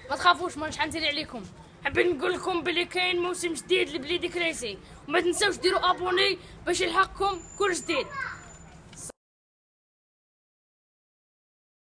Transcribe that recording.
ما تخافوش مانيش حنزل عليكم. حابين نقول لكم بلي كاين موسم جديد لبليدي كريسي، وما تنساوش ديروا ابوني باش يلحقكم كل جديد.